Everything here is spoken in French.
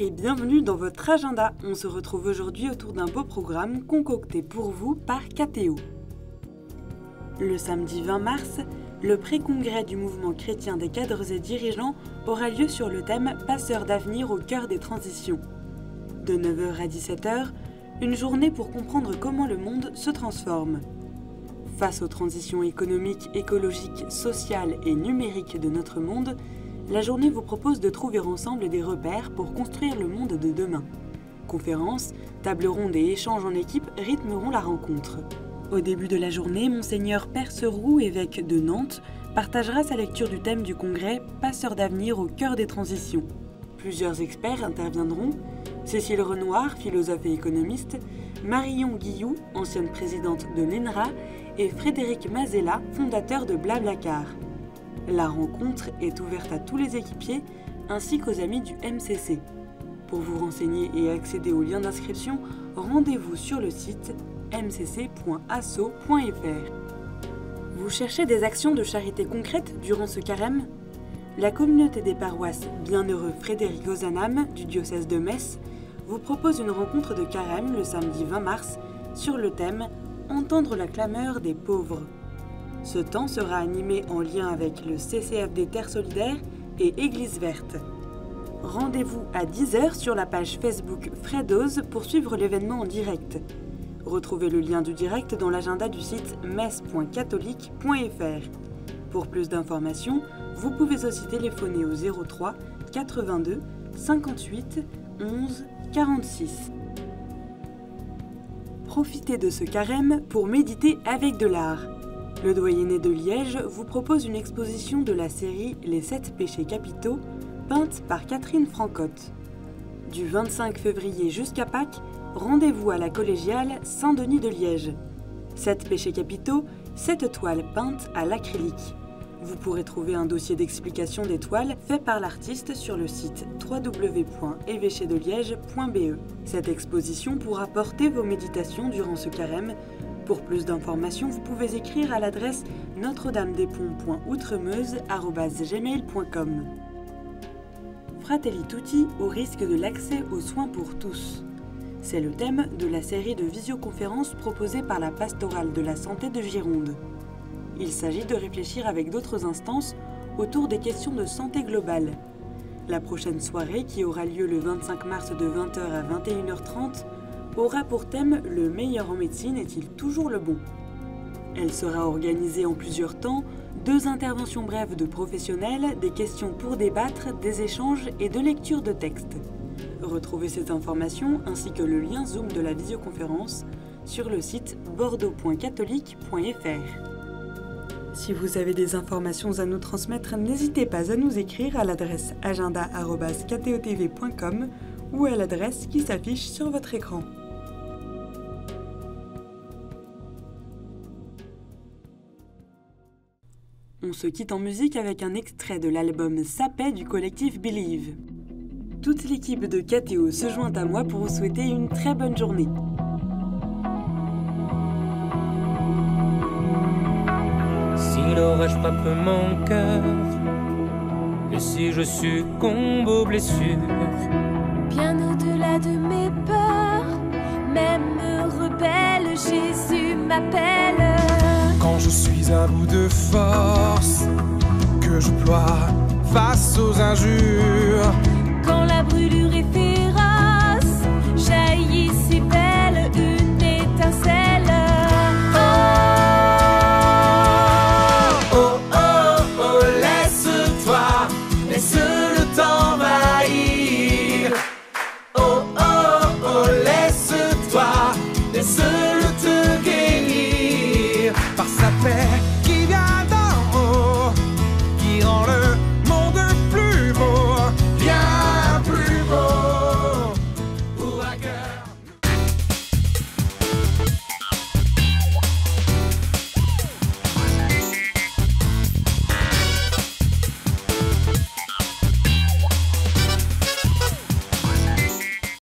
et bienvenue dans votre agenda. On se retrouve aujourd'hui autour d'un beau programme concocté pour vous par KTO. Le samedi 20 mars, le pré-congrès du mouvement chrétien des cadres et dirigeants aura lieu sur le thème « Passeurs d'avenir au cœur des transitions ». De 9h à 17h, une journée pour comprendre comment le monde se transforme. Face aux transitions économiques, écologiques, sociales et numériques de notre monde, la journée vous propose de trouver ensemble des repères pour construire le monde de demain. Conférences, tables rondes et échanges en équipe rythmeront la rencontre. Au début de la journée, Monseigneur Perceroux, évêque de Nantes, partagera sa lecture du thème du congrès « Passeurs d'avenir au cœur des transitions ». Plusieurs experts interviendront: Cécile Renoir, philosophe et économiste, Marion Guilloux, ancienne présidente de l'ENRA, et Frédéric Mazella, fondateur de Blablacar. La rencontre est ouverte à tous les équipiers ainsi qu'aux amis du MCC. Pour vous renseigner et accéder aux liens d'inscription, rendez-vous sur le site mcc.asso.fr. Vous cherchez des actions de charité concrètes durant ce carême ? La communauté des paroisses Bienheureux Frédéric Ozanam du diocèse de Metz vous propose une rencontre de carême le samedi 20 mars sur le thème « Entendre la clameur des pauvres ». Ce temps sera animé en lien avec le CCFD Terre Solidaire et Église Verte. Rendez-vous à 10h sur la page Facebook Frédose pour suivre l'événement en direct. Retrouvez le lien du direct dans l'agenda du site mess.catholique.fr. Pour plus d'informations, vous pouvez aussi téléphoner au 03 82 58 11 46. Profitez de ce carême pour méditer avec de l'art. Le Doyenné de Liège vous propose une exposition de la série Les 7 péchés capitaux, peinte par Catherine Francotte. Du 25 février jusqu'à Pâques, rendez-vous à la collégiale Saint-Denis de Liège. 7 péchés capitaux, 7 toiles peintes à l'acrylique. Vous pourrez trouver un dossier d'explication des toiles fait par l'artiste sur le site www.évêchedeliège.be. Cette exposition pourra porter vos méditations durant ce carême. Pour plus d'informations, vous pouvez écrire à l'adresse notre-dame-des-ponts.outremeuse@gmail.com. Fratelli Tutti au risque de l'accès aux soins pour tous. C'est le thème de la série de visioconférences proposée par la Pastorale de la Santé de Gironde. Il s'agit de réfléchir avec d'autres instances autour des questions de santé globale. La prochaine soirée, qui aura lieu le 25 mars de 20h à 21h30, aura pour thème « Le meilleur en médecine est-il toujours le bon ?» Elle sera organisée en plusieurs temps, 2 interventions brèves de professionnels, des questions pour débattre, des échanges et de lecture de textes. Retrouvez ces informations ainsi que le lien Zoom de la visioconférence sur le site bordeaux.catholique.fr. Si vous avez des informations à nous transmettre, n'hésitez pas à nous écrire à l'adresse agenda@ktotv.com ou à l'adresse qui s'affiche sur votre écran. On se quitte en musique avec un extrait de l'album Sapé du collectif Believe. Toute l'équipe de KTO se joint à moi pour vous souhaiter une très bonne journée. Si l'orage frappe mon cœur, et si je succombe aux blessures, bien au-delà de mes peurs, même rebelle, Jésus m'appelle. Quand je suis à bout de force, que je ploie face aux injures,